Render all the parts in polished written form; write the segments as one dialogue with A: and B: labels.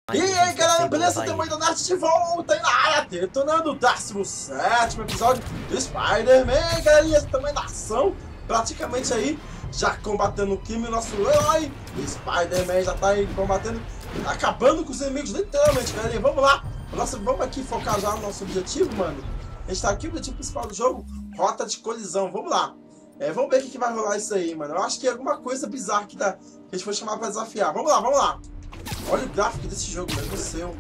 A: E aí galera, beleza? Tem muita Nerd de volta aí na área, detonando o 17º episódio do Spider-Man, galerinha, também da ação, praticamente aí, já combatendo o crime, nosso herói, o Spider-Man já tá aí combatendo, acabando com os inimigos, literalmente, galerinha, vamos lá, vamos aqui focar já no nosso objetivo, mano, a gente tá aqui, o objetivo principal do jogo, rota de colisão, vamos lá, vamos ver o que vai rolar isso aí, mano, eu acho que é alguma coisa bizarra que a gente foi chamar pra desafiar, vamos lá. Olha o gráfico desse jogo, meu Deus do céu.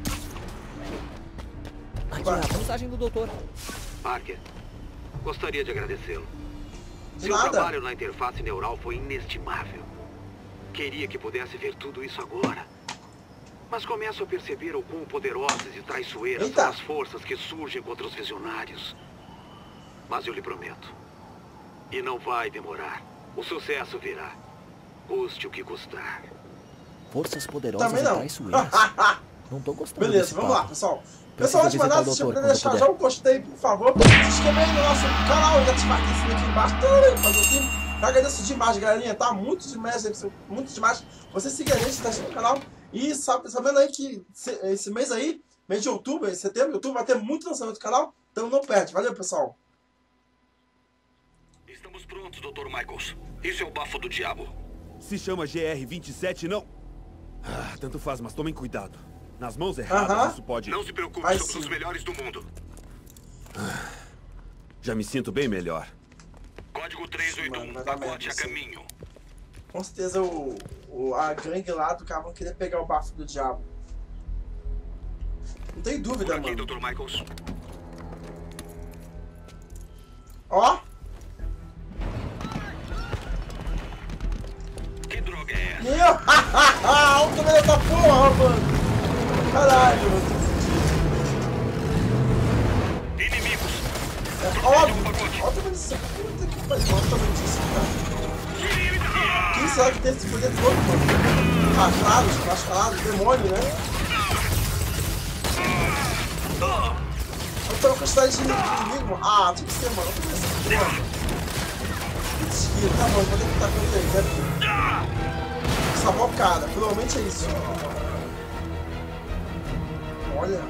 B: Aqui é a mensagem do doutor.
C: Parker, gostaria de agradecê-lo. Seu
A: Nada.
C: trabalho na interface neural foi inestimável. Queria que pudesse ver tudo isso agora. Mas começo a perceber o quão poderosas e traiçoeiras são as forças que surgem contra os visionários. Mas eu lhe prometo, e não vai demorar, o sucesso virá. Custe o que custar.
B: Forças poderosas
A: Também
B: e
A: não.
B: traiçoeiras. Não tô gostando.
A: Beleza, vamos lá, pessoal. Pessoal, antes de mandar, se você deixar já um gostei, por favor. Se inscreva aí no nosso canal e ativar aqui embaixo. Fazer o sininho. Eu agradeço demais, galerinha, tá? Muito demais. Você siga a gente, tá no canal. E sabendo aí que esse mês aí, mês de outubro, setembro, outubro, vai ter muito lançamento do canal. Então não perde. Valeu, pessoal.
C: Estamos prontos, Dr. Michaels. Isso é o bafo do diabo.
D: Se chama GR-27, não? Ah, tanto faz, mas tomem cuidado. Nas mãos erradas, isso pode...
C: Não se preocupe,
A: Vai
C: somos
A: sim.
C: os melhores do mundo.
D: Já me sinto bem melhor.
C: Código
A: Mano,
C: 381,
A: vai dar merda
C: pacote a
A: isso aí.
C: caminho.
A: Com certeza a gangue lá do cara vão querer pegar o bafo do diabo. Não tem
C: Por
A: dúvida,
C: aqui,
A: mano.
C: Dr. Michaels.
A: Ó.
C: Que droga é essa?
A: Meu! Olha o tamanho da porra, mano! Caralho!
C: Inimigos!
A: Óbvio! Olha o tamanho disso! Puta que pariu! Olha o tamanho disso, cara! Quem será que tem esse poder todo, mano? Ah, claro, os mascarados, demônio, né? Olha a quantidade de inimigo, mano! Ah, tinha que ser, mano! Olha o tamanho dessa porra! Tá bom, vou ter que lutar contra ele, deve essa bocada, provavelmente é isso. Olha.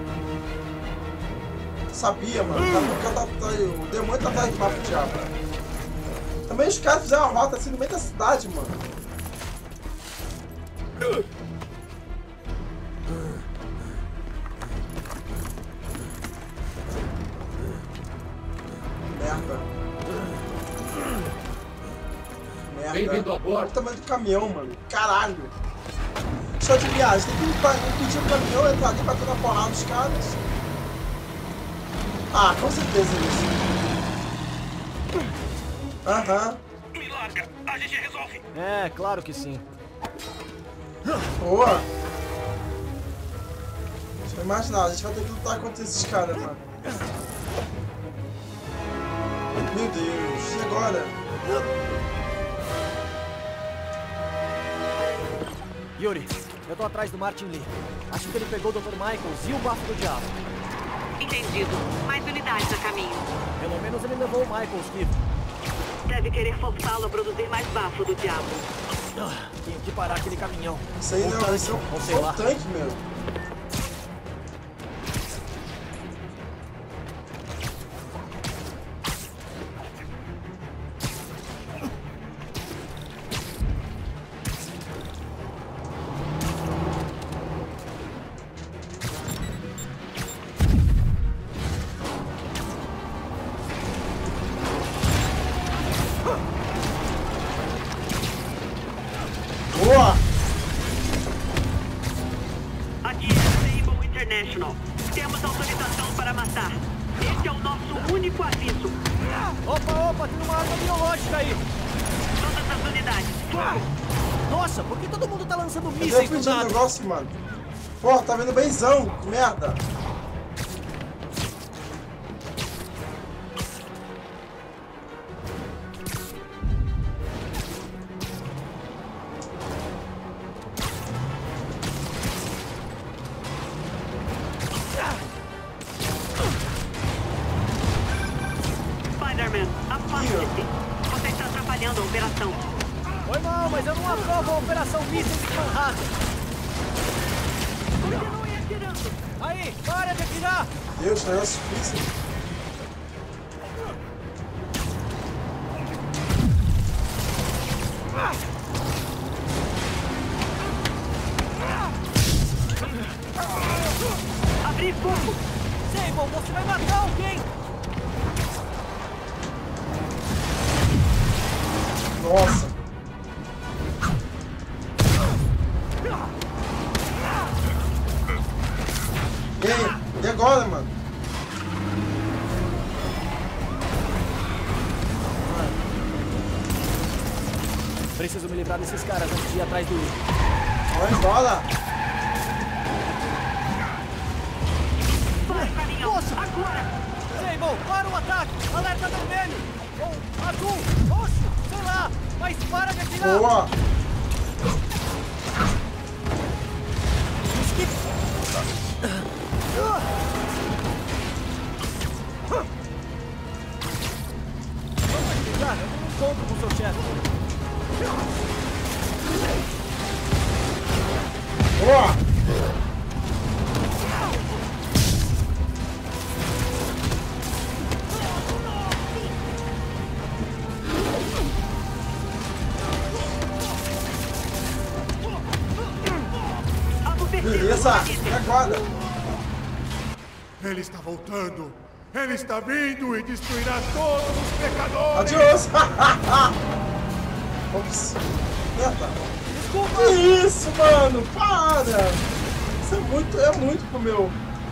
A: Sabia, mano. O demônio tá atrás do bafo do diabo. Também os caras fizeram uma rota assim no meio da cidade, mano. Merda.
E: Bem-vindo a bordo.
A: Olha o tamanho do caminhão, mano. Caralho. Só de viagem. Tem que impedir o caminhão entrar ali, bater na porrada dos caras. Ah, com certeza é isso. Aham.
C: Me larga, a gente resolve.
B: É, claro que sim.
A: Boa. Deixa eu imaginar, a gente vai ter que lutar contra esses caras, mano. Meu Deus, e agora?
B: Yuri, eu tô atrás do Martin Lee. Acho que ele pegou o Dr. Michaels e o bafo do diabo.
F: Entendido. Mais unidades a caminho.
B: Pelo menos ele levou o Michaels vivo.
F: Deve querer forçá-lo a produzir mais bafo do diabo.
B: Tenho que parar aquele caminhão.
A: Isso aí não, isso é
B: Ou sei lá.
A: um tanque, meu. Boa!
F: Aqui é Rainbow International. Temos autorização para matar. Este é o nosso único aviso.
B: Opa, tem uma arma biológica aí.
F: Todas as unidades. Fogo!
B: Nossa, por que todo mundo tá lançando
A: Eu
B: mísseis do
A: pedi um
B: nada?
A: negócio, mano. Pô, tá vendo benzão, que merda.
F: Spider-Man, afaste-se. Você está atrapalhando a operação.
B: Foi mal, mas eu não aprovo a Operação Mísseis de Manhattan. Continue
F: atirando.
B: Aí, para de atirar!
A: Deus, negócio difícil.
F: Abri fogo.
B: Sable, você vai matar alguém!
A: Nossa. E agora, mano?
B: Preciso me livrar desses caras antes de ir atrás do Will.
A: Vai embora.
F: Vai, caminhão.
B: Nossa!
F: Agora.
B: Sable, para o ataque! Alerta vermelho! Ou azul! Roxo! Sei lá! Mas para de atirar!
A: Boa.
B: Cara, eu não encontro com o seu chefe.
A: Boa. Beleza. E agora?
D: Ele está voltando. Ele está vindo e destruirá todos os pecadores.
A: Adiós. Ops. Eita.
B: Desculpa!
A: Que isso, mano? Para. Isso é muito pro meu.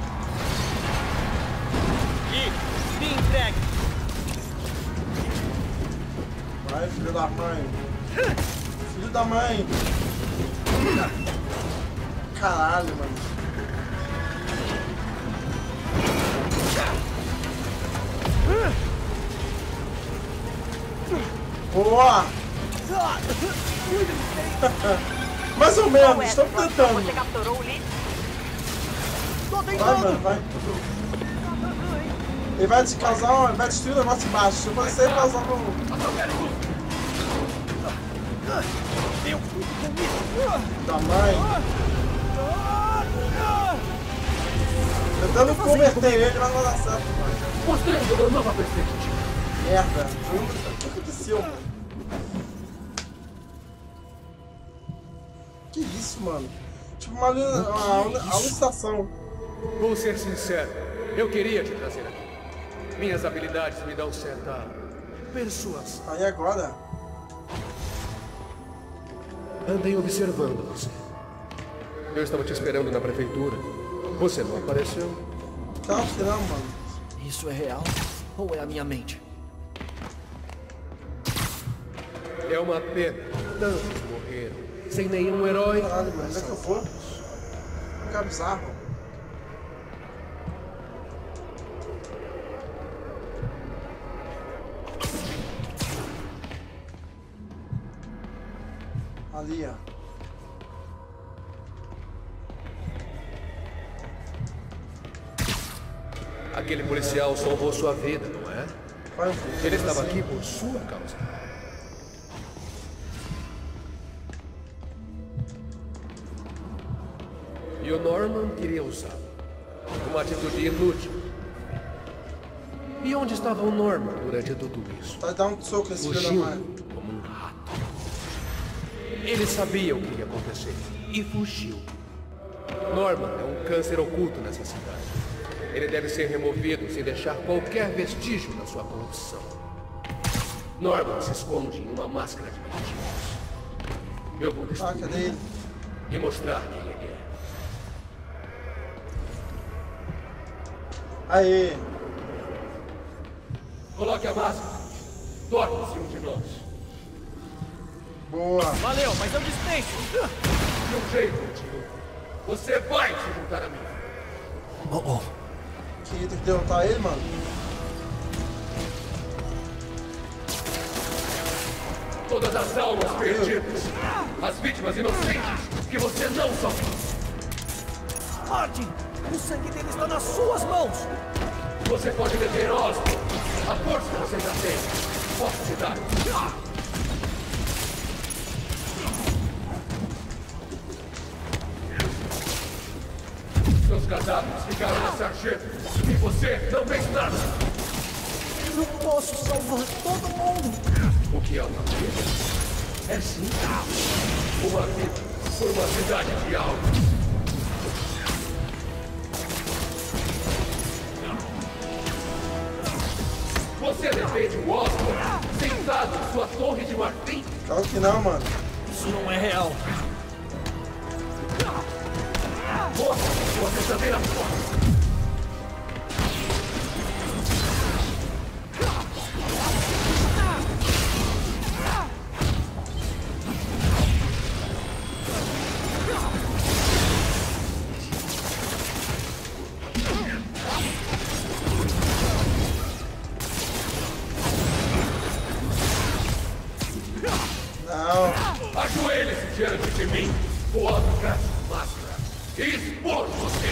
B: Me entregue!
A: Vai, filho da mãe. Filho da mãe. Caralho, mano. Boa! Mais ou menos, estamos tentando.
F: Você capturou o lead?
B: Tô
A: Vai,
B: tentando!
A: mano, vai. Ele vai te causar, ele vai destruir o negócio embaixo. Se você causar no...
B: Eu fui com isso!
A: da mãe. Tentando converter ele, mas não dá certo, mano.
E: Mostrando uma nova perspectiva.
A: Merda. O que aconteceu, mano? Que isso, mano? Tipo uma alucinação.
E: Vou ser sincero, eu queria te trazer aqui. Minhas habilidades me dão certa persuasão.
A: Aí agora?
E: Andei observando você. Eu estava te esperando na prefeitura. Você não apareceu.
A: Calma, não, mano.
B: Isso é real? Ou é a minha mente?
E: É uma pena. Tantos morreram. Sem nenhum herói.
A: Caralho, mano, onde é que eu vou? Fica bizarro. Ali, ó.
E: Aquele policial salvou sua vida, não é?
A: Vai, filho.
E: Ele estava aqui por sua causa. E o Norman queria usá-lo. Uma atitude inútil. E onde estava o Norman durante tudo isso?
A: Vai dar um soco nesse filho da mãe.
E: Fugiu como um rato. Ele sabia o que ia acontecer e fugiu. Norman é um câncer oculto nessa cidade. Ele deve ser removido sem deixar qualquer vestígio da sua corrupção. Norman se esconde em uma máscara de mentiras. Eu vou
A: Ah,
E: destruir
A: cadê ele?
E: e mostrar quem ele é.
A: Aê.
E: Coloque a máscara. Torne-se um de nós.
A: Boa.
B: Valeu, mas eu dispenso!
E: De um jeito, tio. Você vai se juntar a mim.
B: Oh.
A: Que tem que derrotar ele, mano.
E: Todas as almas perdidas. As vítimas inocentes que você não salvou.
B: Martin, o sangue dele está nas suas mãos!
E: Você pode deter Osborn. A força você já tem. Posso te dar. Seus cadáveres ficaram na sarjeta. E você não fez nada.
B: Não posso salvar todo mundo.
E: O que é uma vida? É sim. Uma vida por uma cidade de alma. Você defende o Osborn sentado em sua torre de marfim?
A: Claro que não, mano.
B: Isso não é real.
E: Mostra sua verdadeira forma. Ajoelhe-se diante de mim, vou arrancar sua máscara e expor você.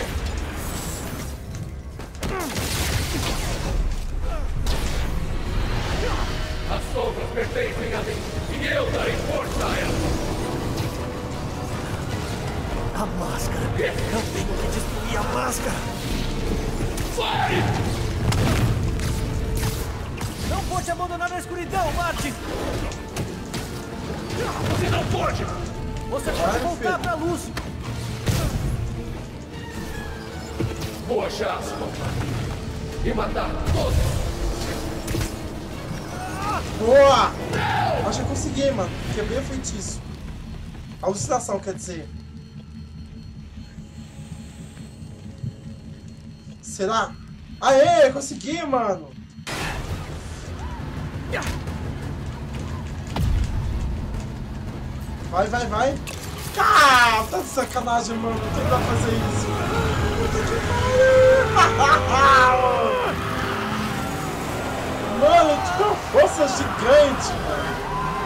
E: As sombras pertencem a mim e eu darei força a elas.
B: A máscara. Eu tenho que destruir a máscara.
E: Vai!
B: Não pode abandonar a escuridão, Martin.
E: Você não pode!
B: Você pode voltar pra luz.
E: Vou achar a sua mãe e matar todos.
A: Boa! Acho que eu consegui, mano. Quebrei o feitiço. Alucinação, quer dizer. Será? Aê, consegui, mano. Vai, vai, vai. Ah, tá de sacanagem, mano. Não tem que fazer isso. Mano, que uma força gigante, mano.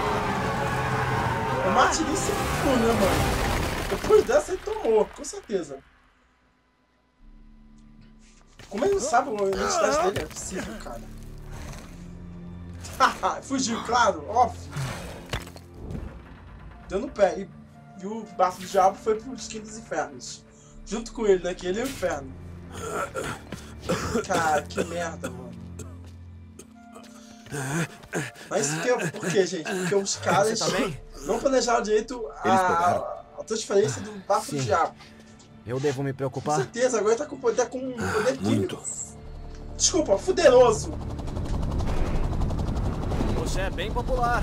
A: O Martin se ficou, né, mano? Depois dessa ele tomou, com certeza. Como ele não sabe a identidade dele? É possível, cara. Fugiu, claro, óbvio. Deu no pé. E o bafo do diabo foi pro esquina dos infernos. Junto com ele, né? Que ele é o inferno. Cara, que merda, mano. Mas por quê, gente? Porque os caras não planejaram direito a transferência do bafo do diabo.
B: Eu devo me
A: Com
B: preocupar?
A: certeza, agora ele tá com poder químico. Desculpa, fuderoso.
B: Você é bem popular.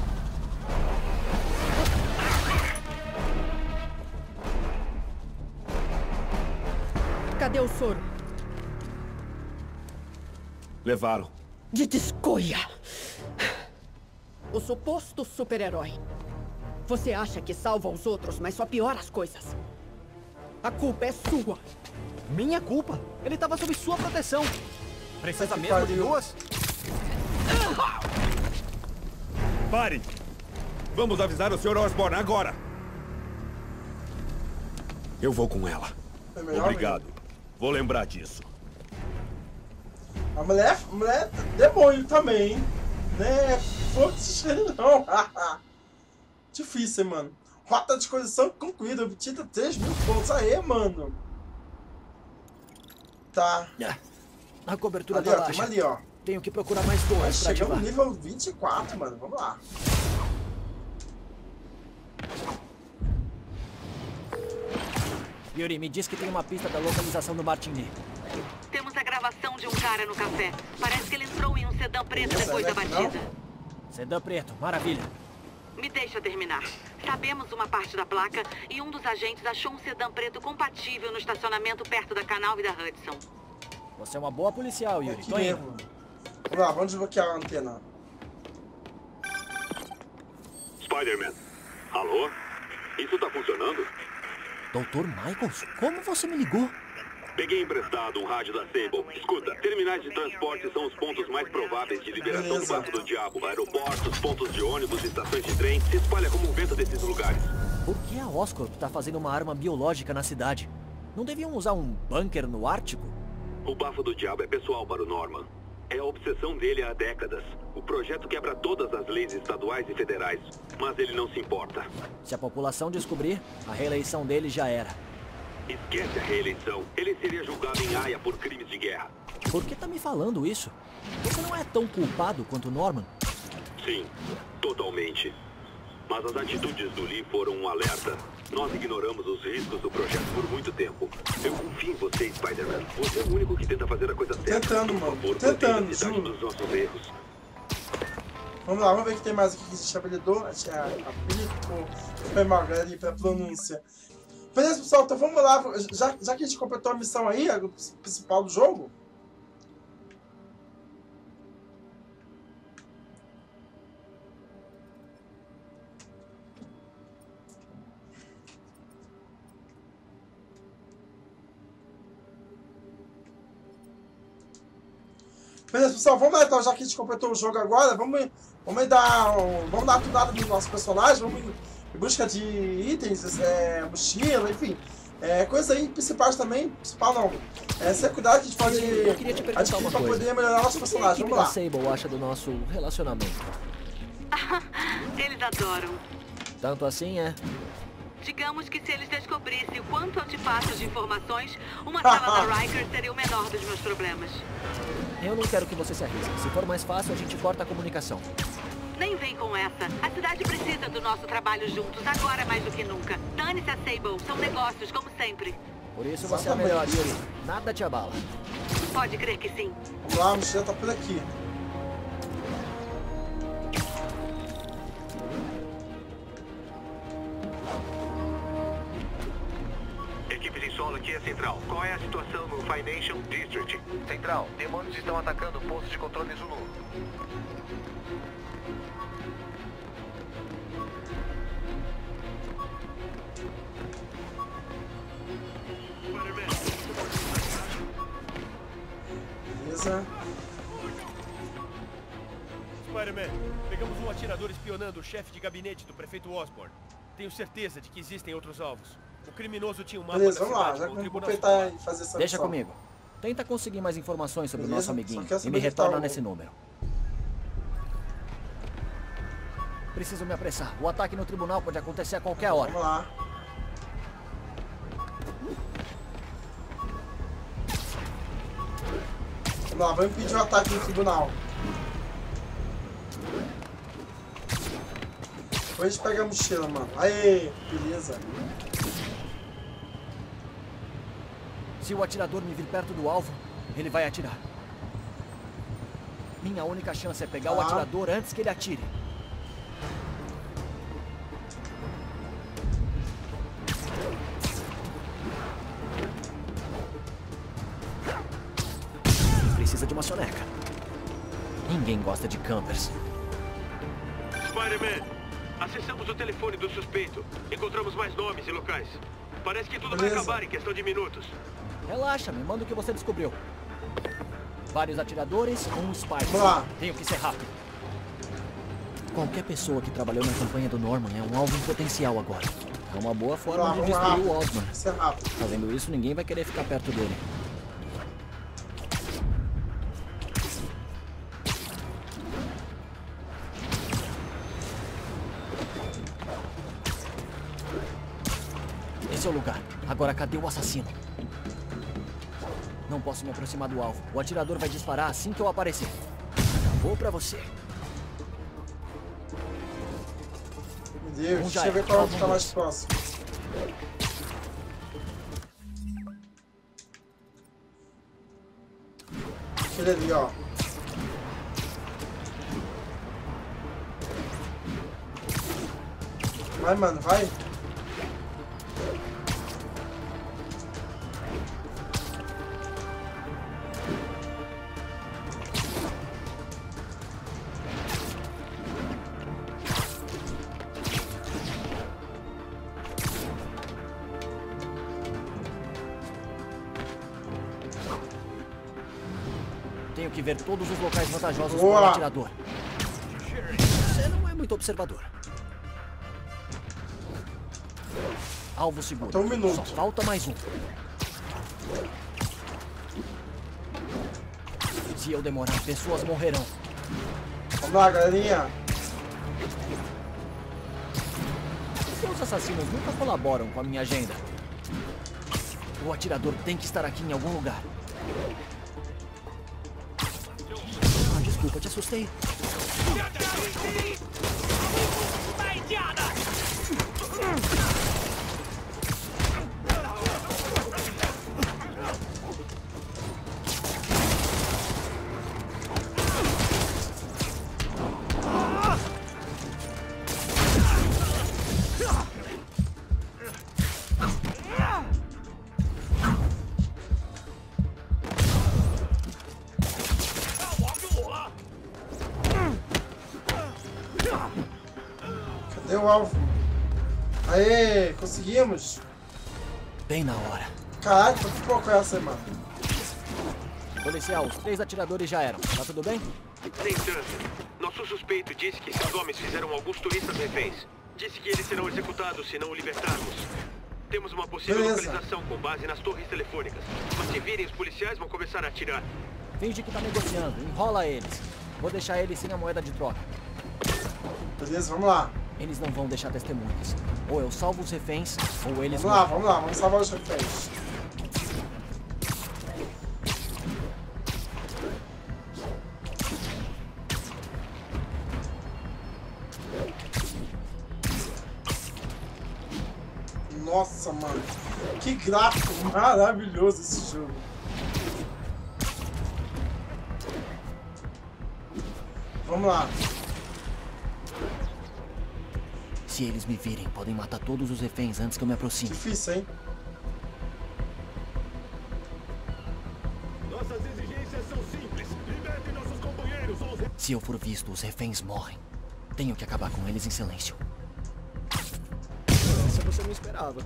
G: Cadê o soro?
D: Levaram.
G: De descoia! O suposto super-herói. Você acha que salva os outros, mas só piora as coisas. A culpa é sua.
B: Minha culpa? Ele estava sob sua proteção. Precisa
A: Que
B: mesmo de
A: pariu.
B: duas?
D: Pare! Vamos avisar o Sr. Osborn agora! Eu vou com ela.
A: É melhor,
D: Obrigado. Vou lembrar disso.
A: A mulher demônio também, hein? Né? Foda-se não. Difícil, hein, mano. Rota de exposição concluída. Obtida 3.000 pontos. Aê, mano. Tá.
B: A cobertura
A: Ali,
B: tá
A: ó.
B: baixa.
A: Ali, ó.
B: Tenho que procurar mais torres pra
A: Chegamos
B: ativar.
A: no nível 24, mano. Vamos lá.
B: Yuri, me diz que tem uma pista da localização do Martin Lee.
F: Temos a gravação de um cara no café. Parece que ele entrou em um sedã preto
A: Beleza,
F: depois da
A: né,
F: batida.
B: Sedã preto, maravilha.
F: Me deixa terminar. Sabemos uma parte da placa e um dos agentes achou um sedã preto compatível no estacionamento perto da Canal e da Hudson.
B: Você é uma boa policial, Yuri.
A: Aqui
B: Tô indo.
A: mesmo. Vamos lá, vamos desbloquear a antena.
C: Spider-Man. Alô? Isso tá funcionando?
B: Doutor Michaels, como você me ligou?
C: Peguei emprestado um rádio da Sable. Escuta, terminais de transporte são os pontos mais prováveis de liberação
A: Beleza.
C: do bafo do diabo. Aeroportos, pontos de ônibus, estações de trem. Se espalha como um vento desses lugares.
B: Por que a Oscorp tá fazendo uma arma biológica na cidade? Não deviam usar um bunker no Ártico?
C: O bafo do diabo é pessoal para o Norman. É a obsessão dele há décadas. O projeto quebra todas as leis estaduais e federais. Mas ele não se importa.
B: Se a população descobrir, a reeleição dele já era.
C: Esquece a reeleição. Ele seria julgado em Haia por crimes de guerra.
H: Por que tá me falando isso? Você não é tão culpado quanto Norman?
C: Sim, totalmente. Mas as atitudes do Lee foram um alerta. Nós ignoramos os riscos do projeto por muito tempo. Eu confio em você, Spider-Man. Você é o único que tenta fazer a coisa certa.
A: Tentando, mano.
C: Por
A: Tentando,
C: favor,
A: juro.
C: dos nossos erros.
A: Vamos lá, vamos ver o que tem mais aqui que existe habilidor. Foi mal, galera, pra pronúncia. Beleza, pessoal, então vamos lá. Já que a gente completou a missão aí, a principal do jogo. Beleza, pessoal, vamos lá então, já que a gente completou o jogo agora, vamos dar tudo nada dos nossos personagens, vamos em busca de itens, mochila, enfim, coisas aí principais também, principal não, secundário que a gente pode adquirir pra poder melhorar nosso personagem, vamos lá.
H: O que a Sable acha do nosso relacionamento?
F: Eles adoram.
H: Tanto assim, é?
F: Digamos que se eles descobrissem o quanto eu te passo de informações, uma cela da Riker seria o menor dos meus problemas.
H: Eu não quero que você se arrisque. Se for mais fácil, a gente corta a comunicação.
F: Nem vem com essa. A cidade precisa do nosso trabalho juntos, agora mais do que nunca. Dane-se a Sable, são negócios, como sempre.
H: Por isso você é a melhor, Yuri. Nada te abala.
F: Pode crer que sim.
A: Vamos lá, a mochila tá por aqui.
C: Equipe de solo aqui é Central. Qual é a situação no Financial District?
I: Central, demônios estão atacando o posto de controle Zulu.
A: Beleza.
B: Spider-Man, pegamos um atirador espionando o chefe de gabinete do prefeito Osborn. Tenho certeza de que existem outros alvos. O criminoso tinha um mapa
A: Beleza,
B: da
A: vamos lá,
B: cidade
A: já
B: com o
A: vamos
B: tribunal
A: completar e fazer essa
H: Deixa
A: missão.
H: comigo. Tenta conseguir mais informações sobre o
A: Beleza,
H: nosso amiguinho
A: só quero
H: e
A: saber
H: me
A: onde tá
H: retorna
A: o-
H: nesse número. Preciso me apressar. O ataque no tribunal pode acontecer a qualquer hora.
A: Vamos lá. Vamos lá, vamos impedir o ataque no tribunal. Depois a gente pega a mochila, mano. Aê, beleza.
H: Se o atirador me vir perto do alvo, ele vai atirar. Minha única chance é pegar o atirador antes que ele atire. Precisa de uma soneca. Ninguém gosta de campers.
C: Spider-Man, acessamos o telefone do suspeito. Encontramos mais nomes e locais. Parece que tudo vai acabar em questão de minutos.
H: Relaxa, me manda o que você descobriu. Vários atiradores, um Spider.
A: Vamos lá.
H: Tenho que ser rápido. Qualquer pessoa que trabalhou na campanha do Norman é um alvo em potencial agora. É uma boa forma de destruir o Osborn.
A: Isso é rápido.
H: Fazendo isso, ninguém vai querer ficar perto dele. Esse é o lugar. Agora cadê o assassino? Não posso me aproximar do alvo. O atirador vai disparar assim que eu aparecer. Acabou pra você.
A: Meu Deus, deixa eu ver qual tá mais próximo. Aquele ali, ó. Vai, mano, vai.
H: Tenho que ver todos os locais vantajosos
A: Boa.
H: para o atirador. Você não é muito observador. Alvo seguro.
A: Falta um minuto.
H: Só falta mais um. Se eu demorar, pessoas morrerão.
A: Vamos lá, galerinha.
H: Por que os assassinos nunca colaboram com a minha agenda? O atirador tem que estar aqui em algum lugar. Ah, desculpa, te assustei.
A: Cadê o alvo? Aê, conseguimos.
H: Bem na hora.
A: Caralho, que pouco é essa, mano?
H: Policial, os 3 atiradores já eram. Tá tudo bem?
C: Nem tanto. Nosso suspeito disse que esses homens fizeram alguns turistas reféns. Disse que eles serão executados se não o libertarmos. Temos uma possível localização com base nas torres telefônicas. Mas se virem, os policiais vão começar a atirar.
H: Finge que tá negociando. Enrola eles. Vou deixar eles sem a moeda de troca.
A: Beleza, vamos lá.
H: Eles não vão deixar testemunhas. Ou eu salvo os reféns, ou eles...
A: Vamos lá, vamos salvar os reféns. Nossa, mano. Que gráfico maravilhoso esse jogo. Vamos lá.
H: Se eles me virem, podem matar todos os reféns antes que eu me aproxime.
A: Difícil, hein?
D: Nossas exigências são simples. Libertem nossos companheiros ou os...
H: Se eu for visto, os reféns morrem. Tenho que acabar com eles em silêncio.
E: Essa você não esperava.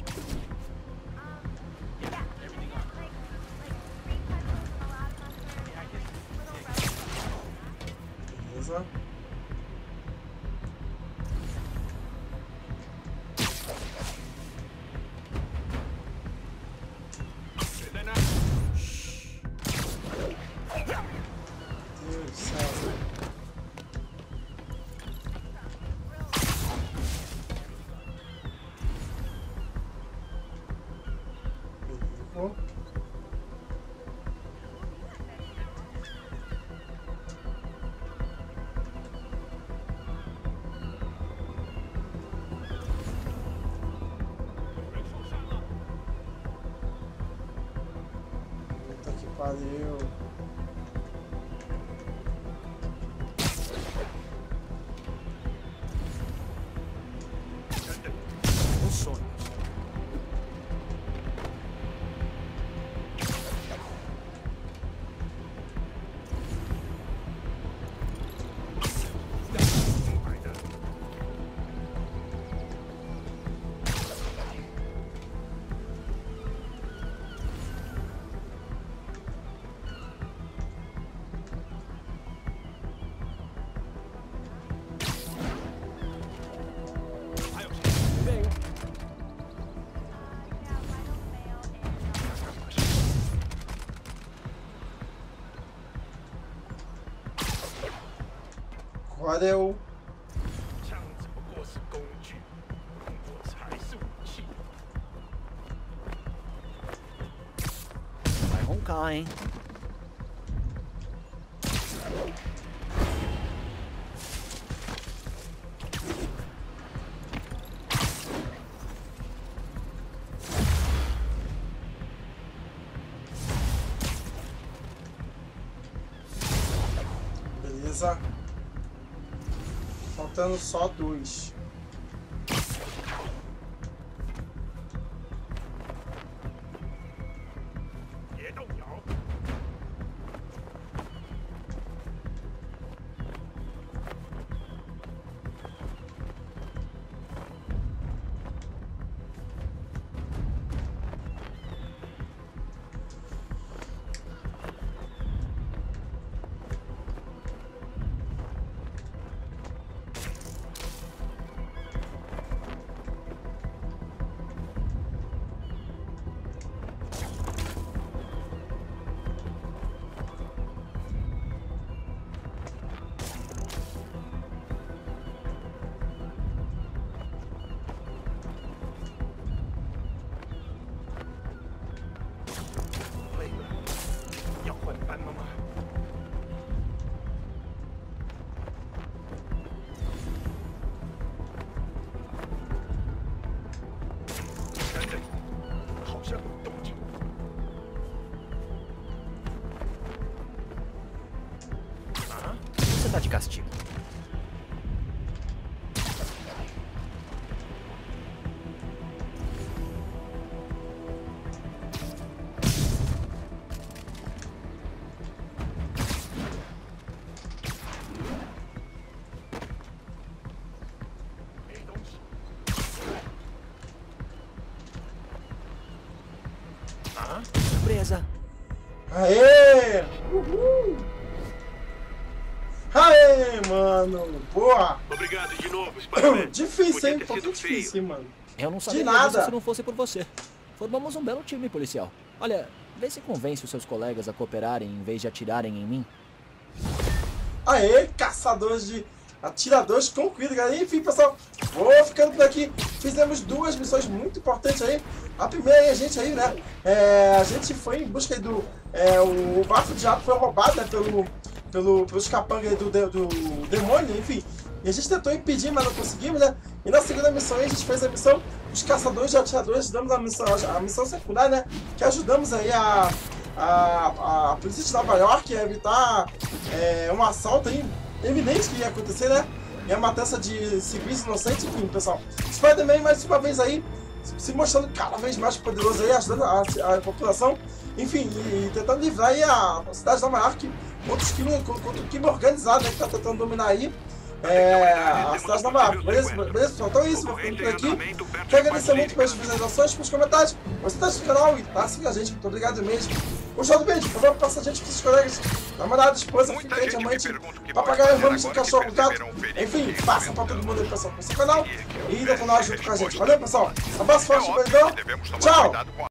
A: Beleza. Puta que pariu.
E: Os sonhos.
A: Valeu.
D: 枪只不过是工具，我才是武器。
H: Vai roncar, hein?
A: Beleza. Faltando só 2.
H: de castigo. Surpresa!
A: Aê! Uhul! Aê, mano! Boa!
C: Obrigado de novo, Spider-Man.
A: Difícil, hein? Um pouquinho difícil, hein, mano.
H: Eu não saberia disso se não fosse por você. Formamos um belo time policial. Olha, vê se convence os seus colegas a cooperarem em vez de atirarem em mim.
A: Aê, caçadores de atiradores concluídos, galera. Enfim, pessoal, vou ficando por aqui. Fizemos 2 missões muito importantes aí. A primeira aí, a gente aí, né? A gente foi em busca aí do... o bafo de jato foi roubado, né? Pelos capangas aí do demônio, enfim. E a gente tentou impedir, mas não conseguimos, né? E na segunda missão aí, a gente fez a missão dos caçadores de atiradores. Damos a missão secundária, né? Que ajudamos aí a polícia de Nova York a evitar um assalto aí evidente que ia acontecer, né? E a matança de civis inocentes, enfim, pessoal. Spider-Man mais uma vez aí se mostrando cada vez mais poderoso aí, ajudando a população, enfim, e tentando livrar aí a cidade de Nova York contra o crime organizado, né, que tá tentando dominar aí a cidade de Nova York. Beleza, pessoal? Então é isso, vou ficando por aqui. Quero agradecer muito pelas visualizações, pelos comentários. Você tá no canal e tá seguindo a gente, muito obrigado mesmo. Gostou do vídeo? Por favor, passa a gente pros seus colegas, namorada, esposa, filha, amante, papagaio, vamos, cachorro, gato, enfim, passa pra todo mundo aí, pessoal, pro seu canal e do canal junto com a gente. Valeu, pessoal? Abraço forte, beijão, tchau!